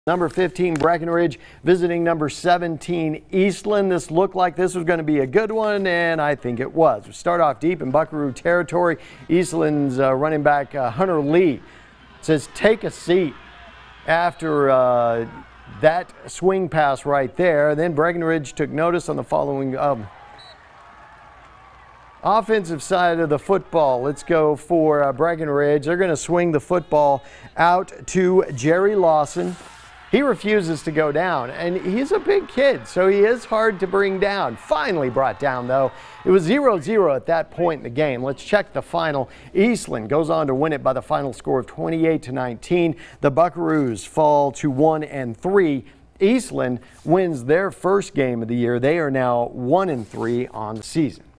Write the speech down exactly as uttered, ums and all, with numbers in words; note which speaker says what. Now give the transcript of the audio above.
Speaker 1: Number fifteen, Breckenridge visiting number seventeen, Eastland. This looked like this was going to be a good one, and I think it was. We start off deep in Buckaroo territory. Eastland's uh, running back uh, Hunter Lee says, "Take a seat," after uh, that swing pass right there. Then Breckenridge took notice on the following um, offensive side of the football. Let's go for uh, Breckenridge. They're going to swing the football out to Jerry Lawson. He refuses to go down, and he's a big kid, so he is hard to bring down. Finally brought down, though. It was zero zero at that point in the game. Let's check the final. Eastland goes on to win it by the final score of twenty-eight to nineteen. The Buckaroos fall to one and three. Eastland wins their first game of the year. They are now one and three on the season.